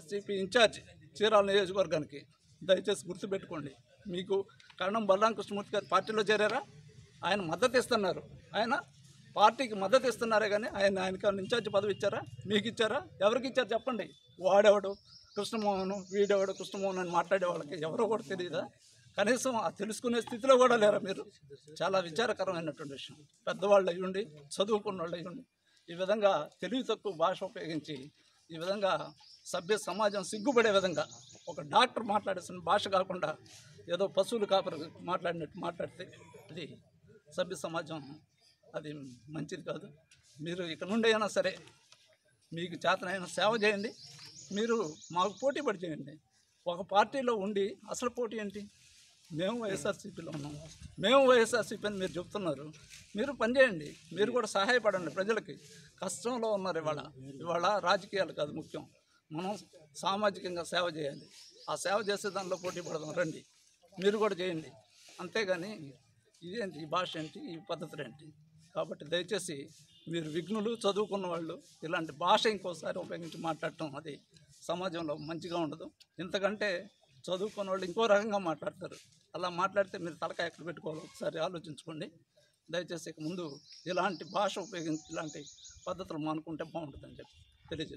YSRCP incharge Chirala నియోజకవర్గానికి దయచేసి గుర్తుపెట్టుకోండి. మీకు కరణం బలరామ కృష్ణమూర్తి గారు పార్టీలో చేరారా? ఆయన మద్దతు ఇస్తున్నారు. ఆయన పార్టీకి మద్దతు ఇస్తున్నారే కానీ ఆయనకి ఇన్ఛార్జ్ పదవి ఇచ్చారా? మీకు ఇచ్చారా? ఎవరికి ఇచ్చారు చెప్పండి. వాడెవడు కృష్ణమోహన్, వీడెవడు కృష్ణమోహన్ అని మాట్లాడే వాళ్ళకి ఎవరో కూడా తెలియదా? కనీసం ఆ తెలుసుకునే స్థితిలో కూడా లేరా మీరు? చాలా విచారకరమైనటువంటి విషయం. పెద్దవాళ్ళు అయ్యుండి, చదువుకున్న వాళ్ళు అయ్యుండి ఈ విధంగా తెలివి తక్కువ భాష ఉపయోగించి ఈ విధంగా సభ్య సమాజం సిగ్గుపడే విధంగా ఒక డాక్టర్ మాట్లాడేసిన భాష కాకుండా ఏదో పశువులు కాపరు మాట్లాడినట్టు మాట్లాడితే అది సభ్య సమాజం అది మంచిది కాదు. మీరు ఇక నుండి అయినా సరే మీకు చేతనైనా సేవ చేయండి. మీరు మాకు పోటీ పడి చేయండి. ఒక పార్టీలో ఉండి అసలు పోటీ ఏంటి? మేము వైఎస్ఆర్సీపీలో ఉన్నాం, మేము వైఎస్ఆర్సీపీ అని మీరు చెప్తున్నారు. మీరు పనిచేయండి, మీరు కూడా సహాయపడండి. ప్రజలకి కష్టంలో ఉన్నారు. ఇవాళ రాజకీయాలు కాదు ముఖ్యం, మనం సామాజికంగా సేవ చేయాలి. ఆ సేవ చేసే దానిలో పోటీ పడదాం రండి, మీరు కూడా చేయండి. అంతేగాని ఇదేంటి, ఈ భాష ఏంటి, ఈ పద్ధతులు ఏంటి? కాబట్టి దయచేసి మీరు విఘ్నులు, చదువుకున్న వాళ్ళు ఇలాంటి భాష ఇంకోసారి ఉపయోగించి మాట్లాడటం అది సమాజంలో మంచిగా ఉండదు. ఇంతకంటే చదువుకున్న వాళ్ళు ఇంకో రకంగా మాట్లాడతారు. అలా మాట్లాడితే మీరు తలకాయ ఎక్కడ పెట్టుకోవాలో ఒకసారి ఆలోచించుకోండి. దయచేసి ఇక ముందు ఇలాంటి భాష ఉపయోగించి ఇలాంటి పద్ధతులు మానుకుంటే బాగుంటుందని చెప్పి తెలియజేస్తాను.